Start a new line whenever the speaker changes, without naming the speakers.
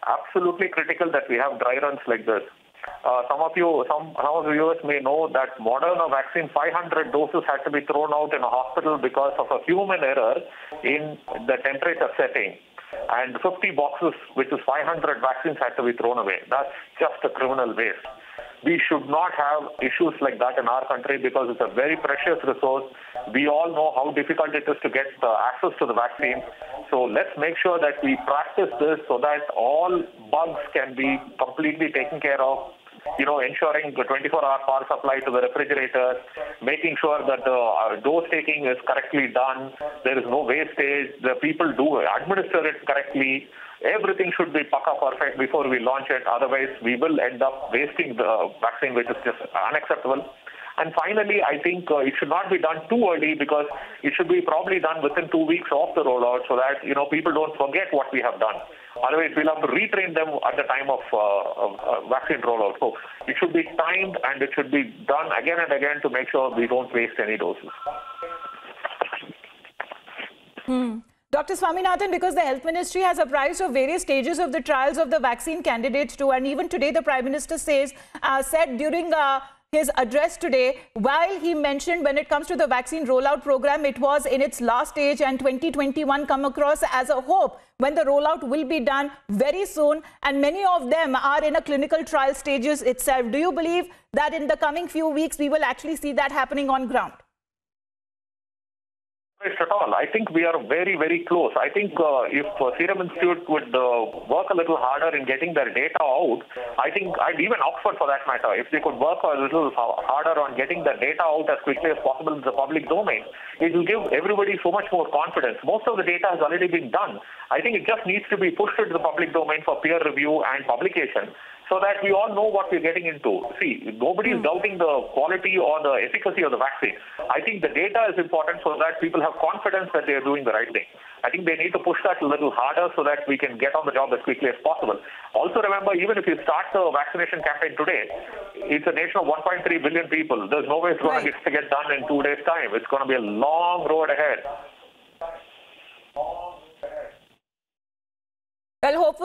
absolutely critical that we have dry runs like this. Some of the viewers may know that Moderna vaccine 500 doses had to be thrown out in a hospital because of a human error in the temperature setting. And 50 boxes, which is 500 vaccines, had to be thrown away. That's just a criminal waste. We should not have issues like that in our country because it's a very precious resource. We all know how difficult it is to get access to the vaccine. So let's make sure that we practice this so that all bugs can be completely taken care of. Ensuring the 24-hour power supply to the refrigerator, making sure that the dose taking is correctly done, there is no wastage, the people do administer it correctly. Everything should be pukka perfect before we launch it. Otherwise, we will end up wasting the vaccine, which is just unacceptable. And finally, I think it should not be done too early because it should be probably done within 2 weeks of the rollout so that, people don't forget what we have done. Otherwise, we'll have to retrain them at the time of vaccine rollout. So it should be timed and it should be done again and again to make sure we don't waste any doses.
Dr. Swaminathan, because the Health Ministry has apprised of various stages of the trials of the vaccine candidates too, and even today the Prime Minister said during his address today, while he mentioned when it comes to the vaccine rollout program, it was in its last stage and 2021 come across as a hope when the rollout will be done very soon, and many of them are in a clinical trial stages itself. Do you believe that in the coming few weeks we will actually see that happening on ground?
At all. I think we are very, very close. I think if Serum Institute would work a little harder in getting their data out, I think even Oxford for that matter, if they could work a little harder on getting the data out as quickly as possible in the public domain, it will give everybody so much more confidence. Most of the data has already been done. I think it just needs to be pushed into the public domain for peer review and publication, so that we all know what we're getting into. See, nobody is doubting the quality or the efficacy of the vaccine. I think the data is important so that people have confidence that they are doing the right thing. I think they need to push that a little harder so that we can get on the job as quickly as possible. Also remember, even if you start the vaccination campaign today, it's a nation of 1.3 billion people. There's no way it's going to get done in 2 days' time. It's going to be a long road ahead.
Well, hopefully